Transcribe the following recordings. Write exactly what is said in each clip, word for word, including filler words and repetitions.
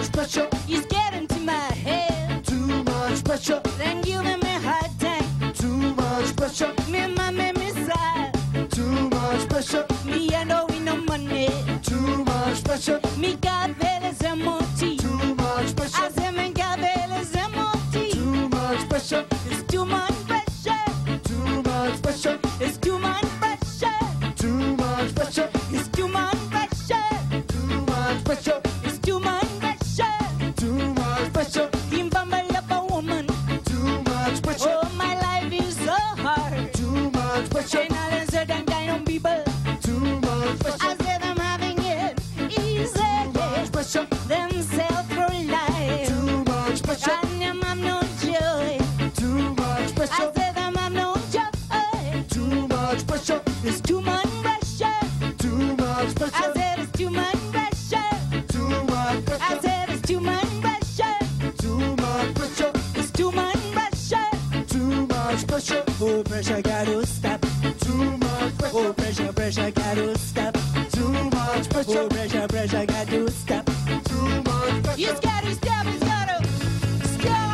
much pressure. He's getting to my head. Too much pressure. Then giving me hard time. Too much pressure. Me mama me sad. Too much pressure. Me I know we no money. Too much pressure. Me cabelo es moti. Too much pressure. I say me cabelo es moti. Too much pressure. It's too much pressure. Too much pressure. It's too much pressure. Too much pressure. It's too much pressure. Too much pressure. It's too much pressure. Too much pressure. Him bumble up a woman. Too much pressure. Oh, my life is so hard. Too much pressure. And all the certain kind of people. Too much I pressure. said I'm having it easy. Too much pressure. Themself for life. Too much pressure. And them have no joy. Too much I pressure. said them have no joy. Too much pressure. It's too much pressure. Too much I pressure. said it's too much pressure. Too much I pressure. said it's too much pressure. Too much pressure. It's too much pressure. Too much pressure. Oh, pressure gotta stop. Too much pressure. Oh, pressure, pressure gotta stop. Too much pressure. Oh, pressure, pressure gotta stop. Too much pressure. It's gotta stop. It's gotta stop.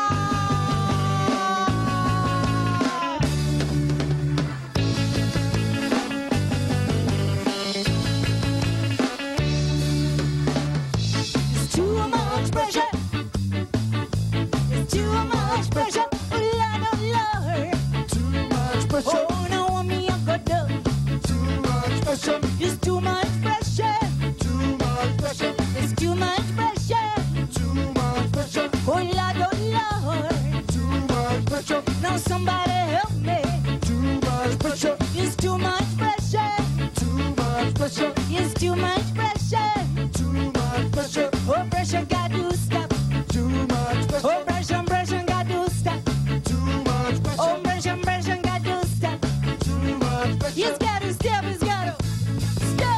It's too much pressure. It's too much pressure. Oh, Lord, oh, Lord. Too much pressure. Oh, no, me, I got done. Too much pressure. It's too much pressure. Too much pressure. It's too much pressure. Too much pressure. Oh, Lord, oh, Lord. Too much pressure. Now somebody help me. Too much pressure. It's too much pressure. Too much pressure. It's too much pressure. Too much pressure. Oh, pressure got to stop. Too much pressure. Oh, pressure, pressure got to stop. Too much pressure. Oh, pressure, pressure got to stop. Too much pressure. It's got to stop. It's got to stop.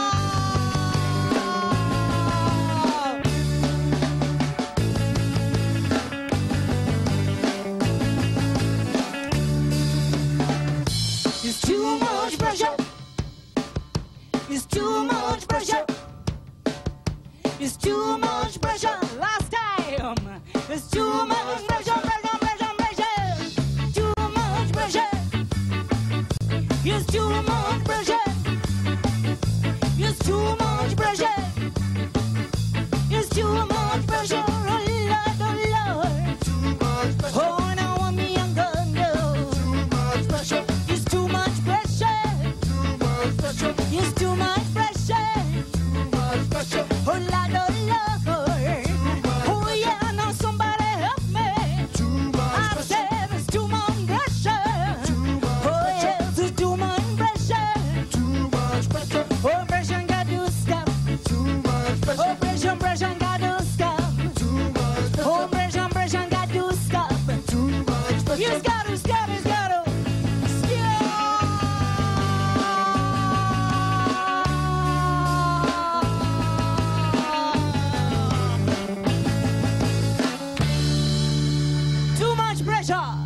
It's too much pressure. It's too much pressure. It's too much pressure. Last time. It's too much pressure, pressure, pressure, pressure. Too much pressure. It's too much pressure. It's too much pressure. It's too much pressure. Oh Lord, oh Lord. Too much pressure. Oh, now I'm young girl. Too much pressure. It's too much pressure. Too much pressure. It's too much pressure. Too much pressure. Oh Lord, oh Lord. Oh yeah, now somebody help me. Too much I pressure. said it's too much pressure. Too much Oh pressure. yes, it's too much pressure. Too much pressure. Oh, pressure got to stop. Too much Oh, pressure. pressure, pressure got to stop. Too much Oh, pressure. pressure, pressure got to stop. Too much pressure. It's got to stop. It's got to stop. Too much pressure.